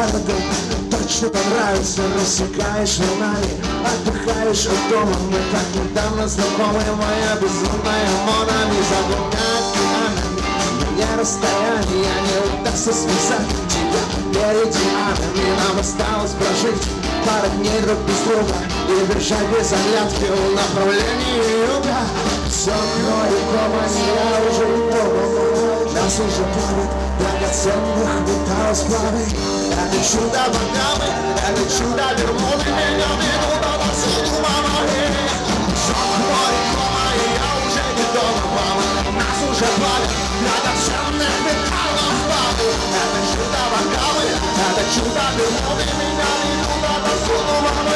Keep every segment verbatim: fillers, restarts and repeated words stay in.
городом. Точно понравится, рассекаешь волнами, отдыхаешь от дома. Мы так недавно знакомы, моя безумная Монами. Загоняет океанами, мне расстояние не удастся связать тебя меридианами. Нам осталось прожить пару дней друг без друга и бежать без оглядки в направлении юга. Все кроме я уже не дома, нас уже плавит драгоценных металлов сплавы. Это чудо Багамы, это чудо Бермуды, меня ведут отовсюду, мама. Все кроме я уже не дома, мама. Нас уже плавит драгоценных металлов сплавы. Это чудо Багамы, это чудо Бермуды, меня ведут отовсюду, мама.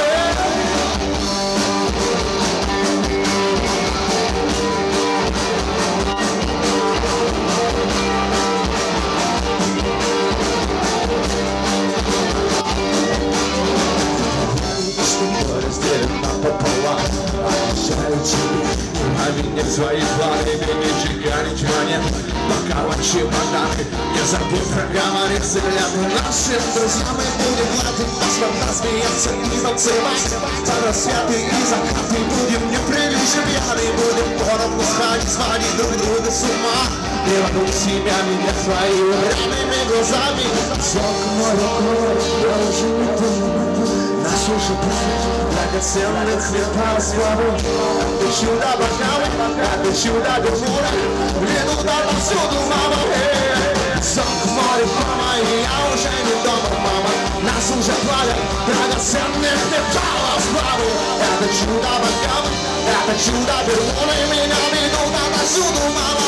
Пополам, обещаю тебе, а меня в свои планы, бебечка, ничего нет. Пока вот чемоданы, не забудь про говорить взгляды. Нашим друзьям мы будем латы, паспорта смеяться и танцевать. По рассветы и закаты будем неприлично пьяны. Будем поровну сходить, сводить друг друга с ума. И вокруг себя меня своими временными глазами. Сок мой рукой, я уже не понимаю. Нас уже правит драгоценных металлов славы. Это чудо Багамы, это чудо Бермуда, ведут отовсюду, мама. Сок море, мама, и я уже не дома, мама. Нас уже плавят драгоценных металлов славы. Это чудо Багамы, это чудо Бермуда, меня ведут отовсюду, мама.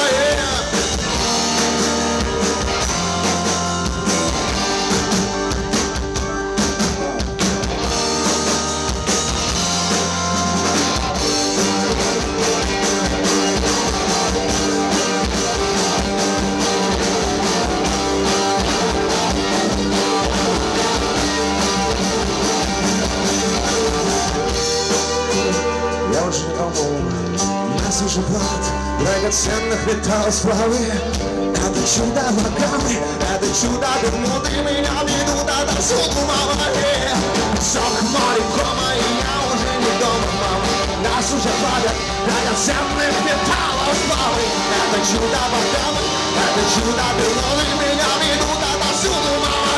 Нас уже плавят драгоценных металлов сплавы. Это чудо Багамы, это чудо Бермуды, меня ведут отовсюду, мама. Сок море, кома, и я уже не дома, мама. Нас уже плавят драгоценных металлов сплавы. Это чудо Багамы, это чудо Бермуды, меня ведут отовсюду, мама.